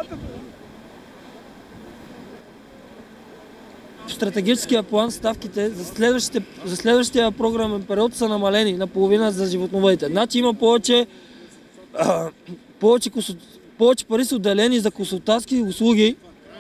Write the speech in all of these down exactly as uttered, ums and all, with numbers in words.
В стратегическия план ставките за, за следващия програмен период са намалени наполовина за животновъдите. Значи има повече, а, повече, повече пари са отделени за консултантски услуги,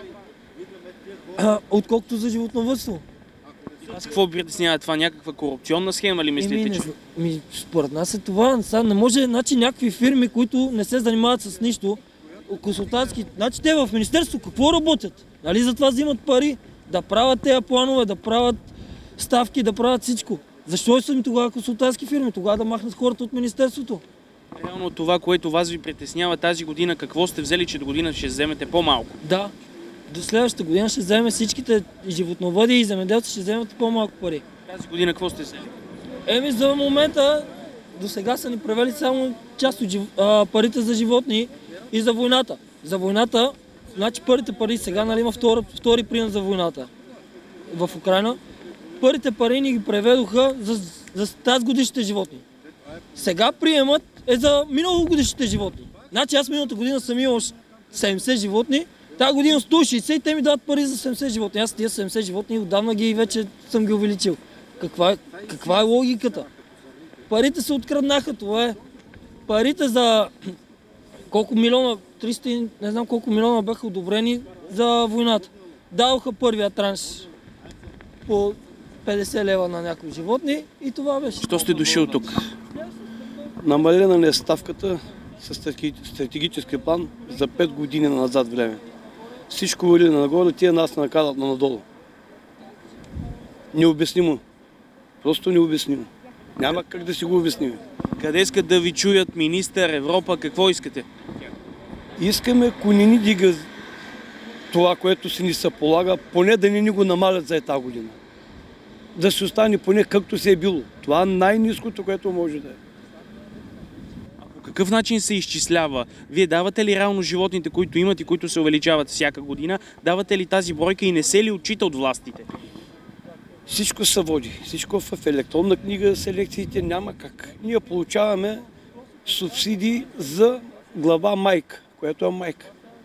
а, отколкото за животновъдство. Аз какво ви притеснява това? Някаква корупционна схема ли мислите? Ми, не, ми, според нас е това. Сега не може, значи, някакви фирми, които не се занимават с нищо, консултантски, значи те в министерството какво работят? Нали за това взимат пари? Да правят тези планове, да правят ставки, да правят всичко. Защо са им тогава консултантски фирми? Тогава да махнат хората от министерството. Реално това, което вас ви притеснява тази година, какво сте взели, че до година ще вземете по-малко? Да. До следващата година ще вземем всичките животновъди и земеделци ще вземат по-малко пари. Тази година какво сте взели? Еми за момента до сега са ни превели само част от жив... а, парите за животни и за войната. За войната, значи първите пари сега, нали, има втори, втори прием за войната в Украйна. Първите пари ни ги преведоха за, за тази годишните животни. Сега приемат е за миналогодишните животни. Значи аз миналата година съм имал седемдесет животни, тази година сто и шейсет и те ми дават пари за седемдесет животни. Аз тия седемдесет животни отдавна ги вече съм ги увеличил. Каква е, каква е логиката? Парите се откраднаха, това е. Парите за колко милиона, триста, не знам колко милиона бяха одобрени за войната. Дадоха първия транш по петдесет лева на някои животни и това беше. Що сте дошъл тук? Намалена не е ставката с стратегически план за пет години назад време. Всичко вали нагоре, тия нас накарат на надолу. Необяснимо. Просто необяснимо. Няма как да си го обясним. Къде искат да ви чуят министър, Европа, какво искате? Искаме, ако не ни дига това, което си ни се полага, поне да не ни го намалят за една година. Да се остане поне както се е било. Това е най-ниското, което може да е. По какъв начин се изчислява? Вие давате ли реално животните, които имат и които се увеличават всяка година? Давате ли тази бройка и не се ли отчита от властите? Всичко се води. Всичко в електронна книга, селекциите няма как. Ние получаваме субсидии за глава майка, която е майка.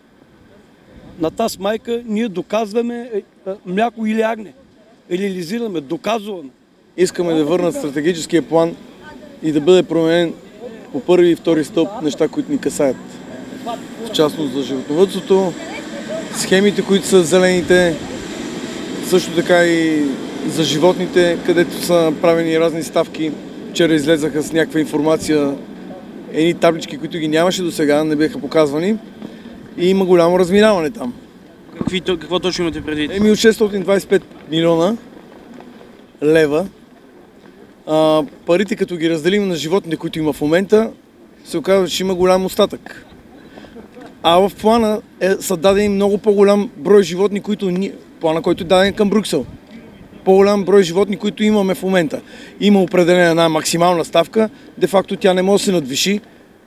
На тази майка ние доказваме мляко или агне. Реализираме, доказваме. Искаме да върнат стратегическия план и да бъде променен по първи и втори стълб неща, които ни касаят. В частност за животновъдството, схемите, които са зелените, също така и за животните, където са правени разни ставки. Вчера излезаха с някаква информация, едни таблички, които ги нямаше до сега, не бяха показвани и има голямо разминаване там. Какви, какво точно имате предвид? Еми от шестстотин двадесет и пет милиона лева. А, парите, като ги разделим на животните, които има в момента, се оказва, че има голям остатък. А в плана е, са дадени много по-голям брой животни, които ни... плана, който е даден към Брюксел. По-голям брой животни, които имаме в момента. Има определена една максимална ставка, де-факто тя не може да се надвиши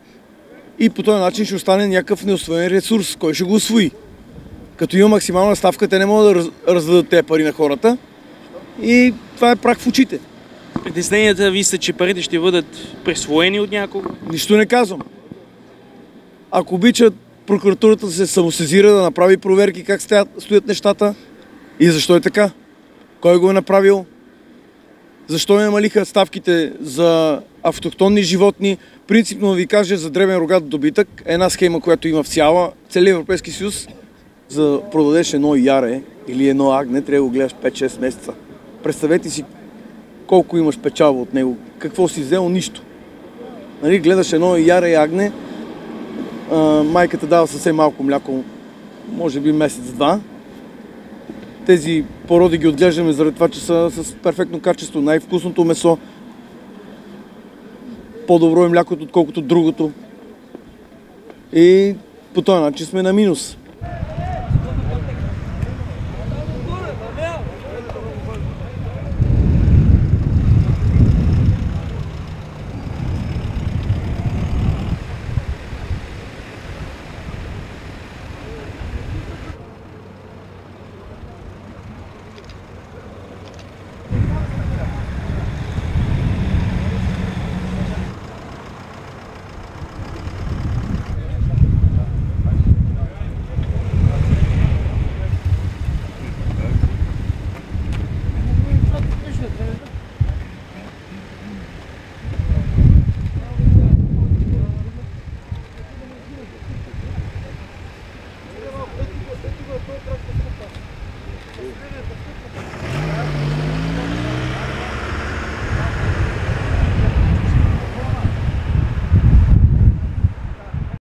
и по този начин ще остане някакъв неусвоен ресурс, който ще го усвои. Като има максимална ставка, те не могат да раз, раздадат тези пари на хората и това е прах в очите. Притесненията ви са, че парите ще бъдат присвоени от някого? Нищо не казвам. Ако обичат прокуратурата да се самосезира, да направи проверки как стоят, стоят нещата и защо е така. Кой го е направил? Защо не намалиха ставките за автохтонни животни? Принципно ви кажа за дребен рогат добитък, една схема, която има в цяла, целия Европейски съюз, за да продадеш едно яре или едно агне, трябва да го гледаш пет-шест месеца. Представете си колко имаш печалба от него. Какво си взел? Нищо. Нали, гледаш едно яре агне, а, майката дава съвсем малко мляко, може би месец-два. Тези породи ги отглеждаме заради това, че са с перфектно качество. Най-вкусното месо. По-добро е млякото, отколкото другото. И по този начин сме на минус.